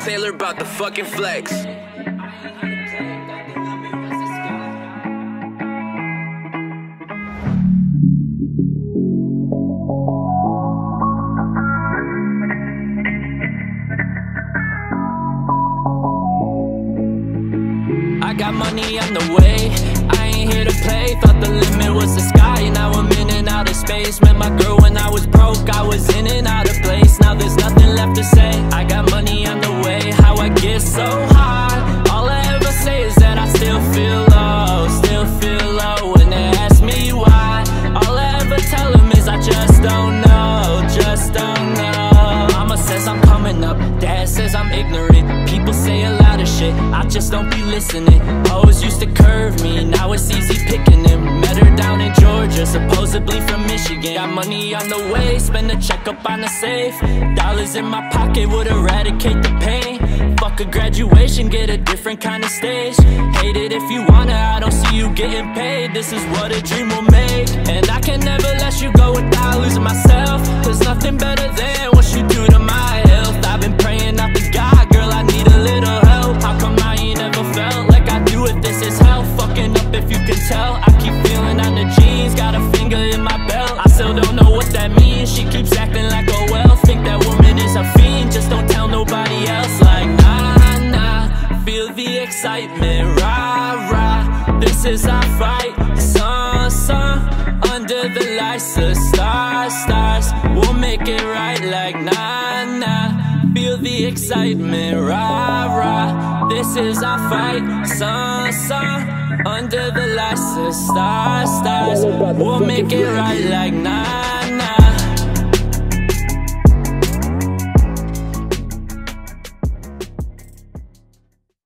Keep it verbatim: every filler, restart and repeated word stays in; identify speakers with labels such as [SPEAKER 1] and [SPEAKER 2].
[SPEAKER 1] Taylor about the fucking flex.
[SPEAKER 2] I got money on the way, I ain't here to play. Thought the limit was the sky, now I'm in and out of space. Met my girl when I was broke, I was in and out of place. Now there's nothing left to say, I got money on the way. How I get so high, all I ever say is that I still feel low. Still feel low when they ask me why. All I ever tell them is I just don't know, just don't know. Mama says I'm coming up, dad says I'm ignorant. People say a lot of shit, I just don't be listening. Hoes used to curve me, now it's easy picking them. Met her down in Georgia, supposedly from Michigan. Got money on the way, spend a check up on the safe. Dollars in my pocket would eradicate the pain. Fuck a graduation, get a different kind of stage. Hate it if you wanna, I don't see you getting paid. This is what a dream will make, and I can never let you go without losing myself. There's nothing better than what you do to my health. I've been praying out to God, girl, I need a little help. How come I ain't ever felt like I do if this is hell? Fucking up if you can tell, I keep feeling on the jeans. Got a finger in my belt, I still don't know what that means. She keeps acting like, oh well, think that woman is a fiend. Just don't tell nobody else, like nah, nah. Feel the excitement, rah, rah. This is our fight, sun, sun. Under the lights, the stars, stars. We'll make it right, like nah, nah. Feel the excitement, rah, rah. This is our fight, sun, sun. Under the lights, the stars, stars. We'll make it right, like nah.